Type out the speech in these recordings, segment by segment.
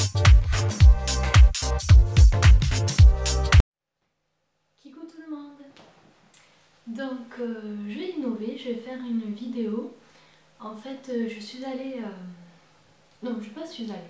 Coucou tout le monde. Donc je vais innover, je vais faire une vidéo. En fait je suis allée... Non, je suis allée.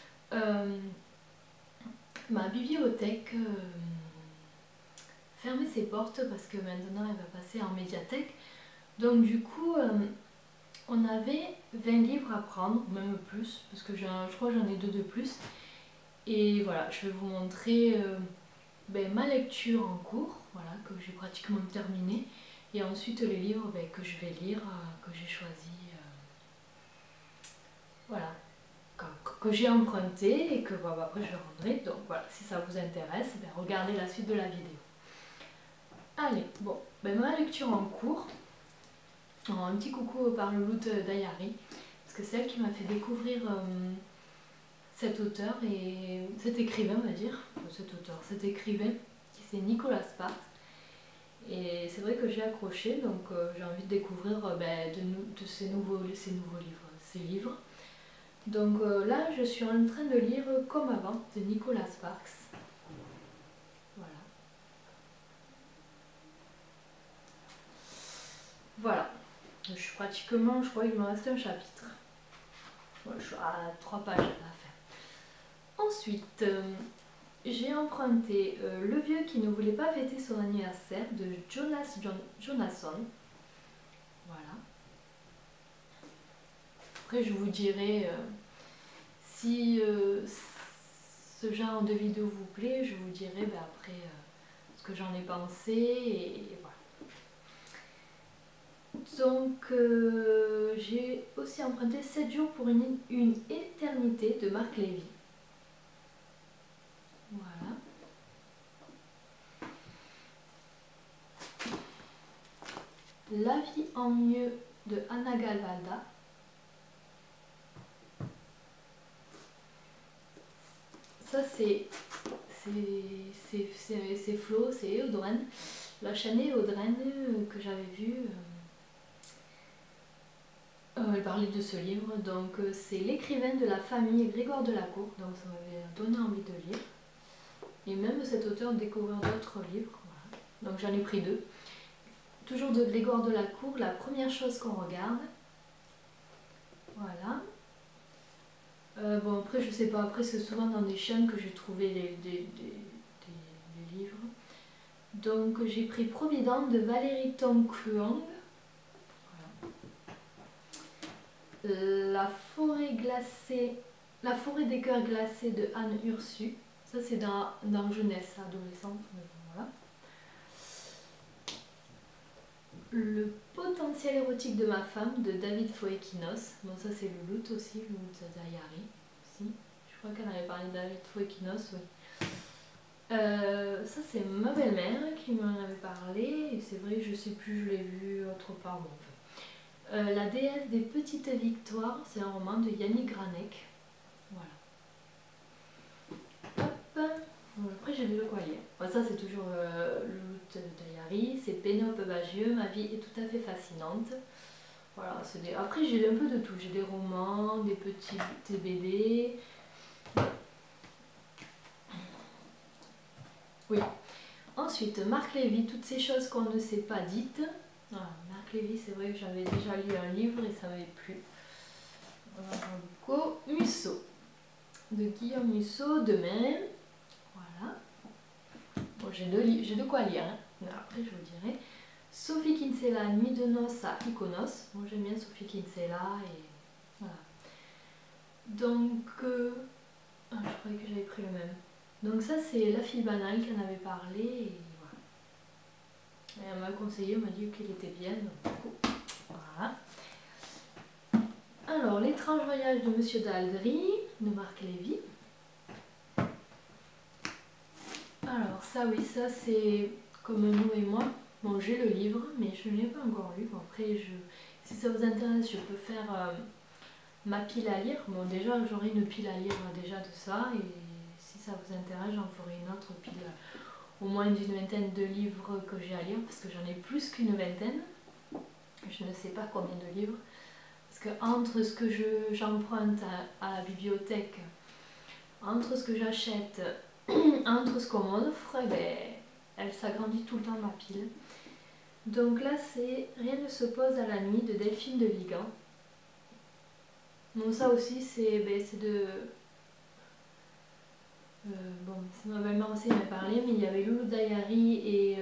Ma bibliothèque fermait ses portes parce que maintenant elle va passer en médiathèque. Donc du coup on avait 20 livres à prendre, même plus, parce que je crois que j'en ai 2 de plus. Et voilà, je vais vous montrer ma lecture en cours, voilà, que j'ai pratiquement terminé, et ensuite les livres que je vais lire, que j'ai choisi, voilà, que j'ai emprunté et que après je rendrai. Donc voilà, si ça vous intéresse, regardez la suite de la vidéo. Allez, bon, ma lecture en cours, un petit coucou par le loot d'Ayari, parce que c'est elle qui m'a fait découvrir cet auteur et cet écrivain, on va dire, cet écrivain qui c'est Nicolas Sparks. Et c'est vrai que j'ai accroché, donc j'ai envie de découvrir de ces livres. Donc là, je suis en train de lire Comme avant de Nicolas Sparks. Voilà. Voilà. Je suis pratiquement, je crois qu'il me reste un chapitre. Ouais, je suis à 3 pages à la fin. Ensuite, j'ai emprunté Le vieux qui ne voulait pas fêter son anniversaire de Jonasson. Voilà. Après, je vous dirai si ce genre de vidéo vous plaît, je vous dirai après ce que j'en ai pensé et voilà. Donc, j'ai aussi emprunté 7 jours pour une éternité de Marc Lévy. Voilà. La vie en mieux de Anna Galvalda. Ça c'est Flo, c'est Eodren, la chaîne Eodren que j'avais vue. Elle parlait de ce livre, donc c'est l'écrivain de la famille Grégoire de la Cour, donc ça m'avait donné envie de lire. Et même cet auteur découvre d'autres livres, voilà. Donc j'en ai pris 2. Toujours de Grégoire de la Cour, La première chose qu'on regarde. Voilà. Bon après je sais pas, après c'est souvent dans des chaînes que j'ai trouvé des livres. Donc j'ai pris Providence de Valérie Tom-Kluang. La forêt glacée, La forêt des cœurs glacés de Anne Ursu. Ça c'est dans jeunesse, adolescente. Voilà. Le potentiel érotique de ma femme de David Foekinos. Bon ça c'est le loot aussi, le loot d'Ayari. Je crois qu'elle avait parlé de David Foekinos, oui. Ça c'est ma belle-mère qui m'en avait parlé. Et c'est vrai, je sais plus, je l'ai vu autre part. Bon, enfin. La déesse des petites victoires, c'est un roman de Yannick Granek. Voilà. Hop. Après j'ai lu quoi lire. Bon, ça c'est toujours le loot d'Ayari. C'est Pénélope Bagieux, Ma vie est tout à fait fascinante. Voilà, après j'ai un peu de tout. J'ai des romans, des petits TBD. Oui. Ensuite, Marc Lévy, Toutes ces choses qu'on ne s'est pas dites. Voilà, Marc Lévy, c'est vrai que j'avais déjà lu un livre et ça m'avait plu. Voilà, Musso, de Guillaume Musso, Demain. Voilà. Bon, j'ai de quoi lire. Hein. Après, je vous dirai. Sophie Kinsella, Nuit de noces à Iconos. Bon, j'aime bien Sophie Kinsella et voilà. Donc, je croyais que j'avais pris le même. Donc ça c'est La fille banale qui en avait parlé et voilà. Et elle m'a conseillé, elle m'a dit qu'il était bien, donc du coup, voilà. Alors, L'étrange voyage de Monsieur Daldry, de Marc Lévy. Alors ça oui, ça c'est Comme nous et moi. Bon, j'ai le livre, mais je ne l'ai pas encore lu. Bon, après, si ça vous intéresse, je peux faire ma pile à lire. Bon, déjà j'aurai une pile à lire déjà de ça et si ça vous intéresse, j'en ferai une autre pile, au moins d'une vingtaine de livres que j'ai à lire, parce que j'en ai plus qu'une vingtaine. Je ne sais pas combien de livres. Parce que entre ce que j'emprunte à la bibliothèque, entre ce que j'achète, entre ce qu'on m'offre, elle s'agrandit tout le temps ma pile. Donc là c'est Rien ne se pose à la nuit de Delphine de Vigan. Donc ça aussi c'est de... bon, c'est ma belle-mère aussi m'a parlé, mais il y avait Loulou Diary et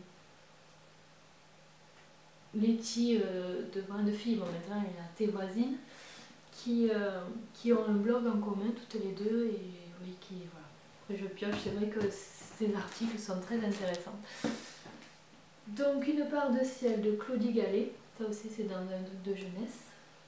Letty de Brin de Fille, bon maintenant elle est à tes voisines, qui ont un blog en commun toutes les deux et oui, voilà. Après je pioche, c'est vrai que ces articles sont très intéressants. Donc Une part de ciel de Claudie Gallet, ça aussi c'est dans un truc de jeunesse.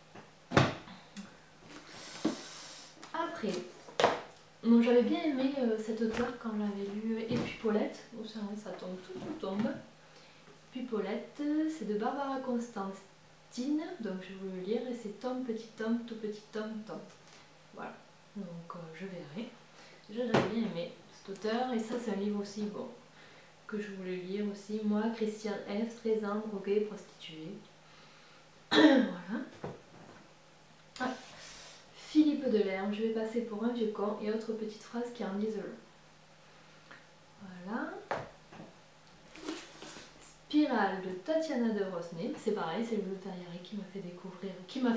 Après, donc j'avais bien aimé cet auteur quand j'avais lu Et puis Paulette, oh, ça tombe, tout tombe. Puis Paulette, c'est de Barbara Constantine, donc je vais vous le lire, et c'est tome, petit tome, tout petit tome, tome. Voilà, donc je verrai. Déjà j'avais bien aimé cet auteur, et ça c'est un livre aussi, bon, que je voulais lire aussi. Moi, Christiane F, 13 ans, droguée, prostituée. Voilà. Ah. Philippe Delerme, je vais passer pour un vieux con, et autres petites phrases qui en disent long. Voilà. Spirale de Tatiana de Rosnay, c'est pareil, c'est le Diary qui m'a fait découvrir,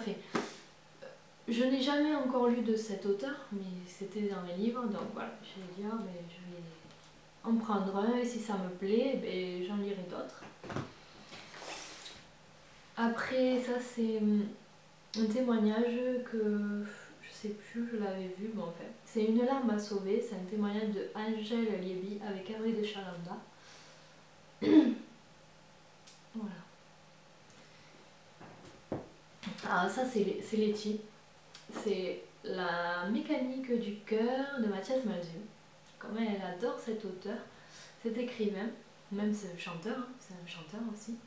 je n'ai jamais encore lu de cet auteur, mais c'était dans mes livres, donc voilà, je vais dire, je vais en prendre un, et si ça me plaît, j'en lirai d'autres. Après, ça c'est un témoignage que je sais plus, je l'avais vu, mais en fait, c'est Une larme à sauver, c'est un témoignage de Angèle Liebi avec Avril de Chalanda. Voilà. Ah, ça c'est Letty. C'est La mécanique du cœur de Mathias Malzieu. Comme elle adore cet auteur, cet écrivain, même c'est un chanteur, hein, c'est un chanteur aussi.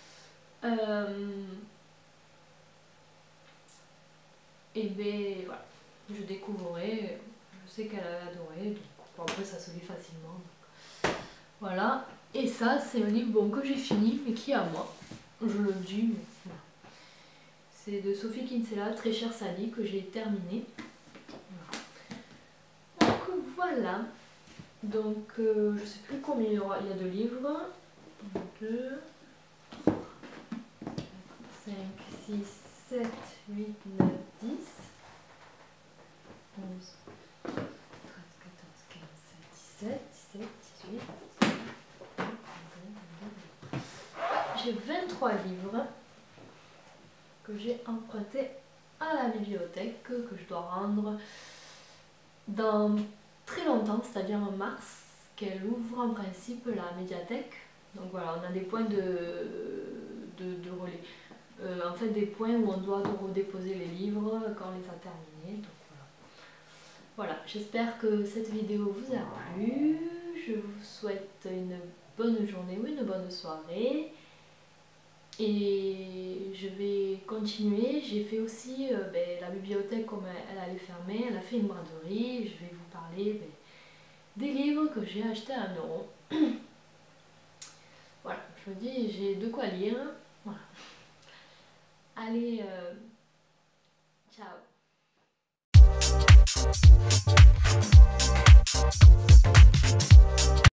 Et ben voilà, je découvrirai, je sais qu'elle a adoré, donc après ça se lit facilement. Donc. Voilà, et ça c'est un livre bon, que j'ai fini, mais qui est à moi, je le dis, mais voilà. C'est de Sophie Kinsella, Très chère Sally, que j'ai terminé. Donc voilà. Donc je sais plus combien il y a de livres. 2, 3, 4, 5, 6, 7, 8, 9, 10, 11, 13, 14, 15, 16, 17, 18, 19, 20. J'ai 23 livres que j'ai empruntés à la bibliothèque, que je dois rendre dans très longtemps, c'est-à-dire en mars, qu'elle ouvre en principe la médiathèque. Donc voilà, on a des points de relais. En fait, des points où on doit redéposer les livres quand on les a terminés. Donc voilà, j'espère que cette vidéo vous a plu. Je vous souhaite une bonne journée ou une bonne soirée. Et je vais continuer. J'ai fait aussi la bibliothèque, comme elle allait fermer, elle a fait une braderie. Je vais vous parler des livres que j'ai achetés à 1 €. Voilà, je vous dis, j'ai de quoi lire. Voilà. Allez, ciao.